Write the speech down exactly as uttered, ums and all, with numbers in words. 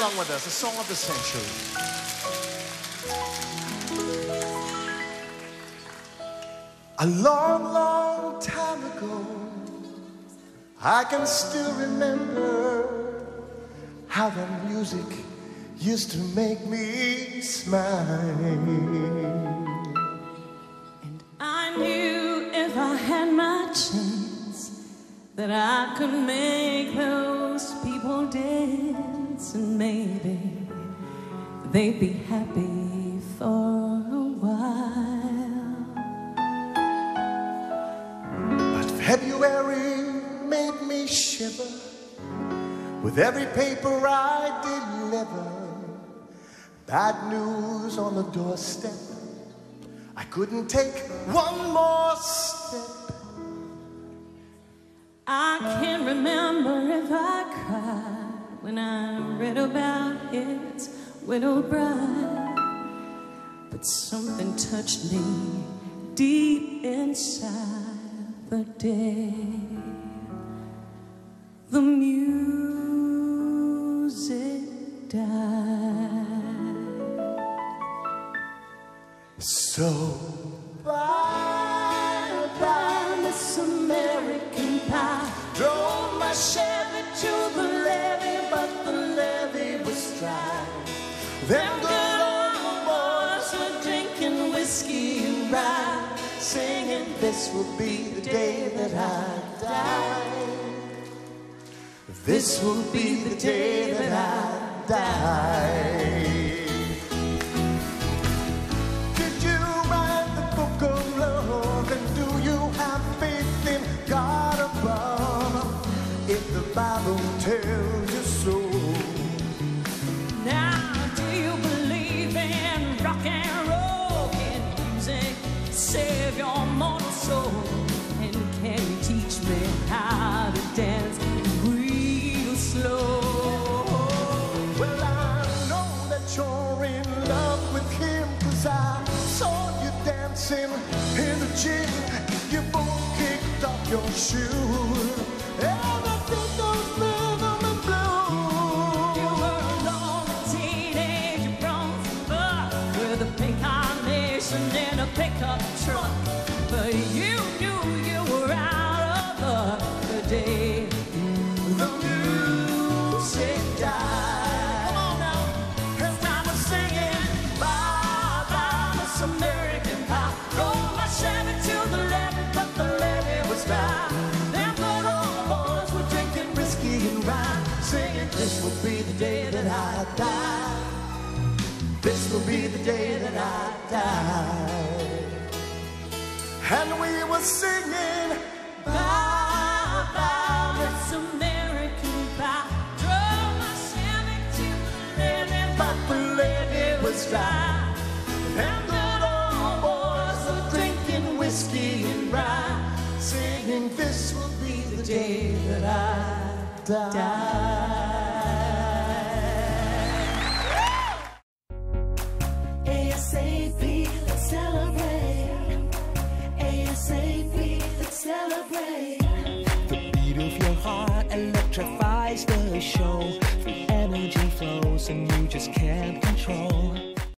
along with us, a song of the century. A long, long time ago, I can still remember how the music used to make me smile. And I knew if I had my chance that I could make those people dance, and maybe they'd be happy for a while. But February made me shiver with every paper I deliver. Bad news on the doorstep, I couldn't take one more step. I can't remember if I cried when I read about his widowed bride, but something touched me deep inside the day. The music died. So bye bye, Miss American Pie. Drove my Chevy to the levee, but the levee was dry. Them good old boys were drinking whiskey and rye, singing, "This will be the day that I die. This will be the day that I die." Did you write the book of love? And do you have faith in God above? If the Bible tells you so. Now, do you believe in rock and roll? Can music save your mortal soul? And can you teach me how to dance real slow? Well, I know that you're in love with him, 'cause I saw you dancing in the gym. You both kicked off your shoes, and I think those rhythm and blues. You were a lonely teenage bronze buck with a pink carnation in a pickup truck, but you knew you were out of luck the day The music died. Come on now, and I was singing, "Bye bye, Miss American Pie." Drove my Chevy to the levee, but the levee was dry. Them good old boys were drinking whiskey and rye, singing, "This will be the day that I die. This will be the day that I die." And we were singing, "Bye bye, Miss American Pie. Drove my Chevy to the levee, but the levee was dry. And good old boys were drinking whiskey and rye, singing, "This will be the day that I die." ASAP, let's celebrate. ASAP, let's celebrate. The beat of your heart electrifies the show. The energy flows and you just can't control.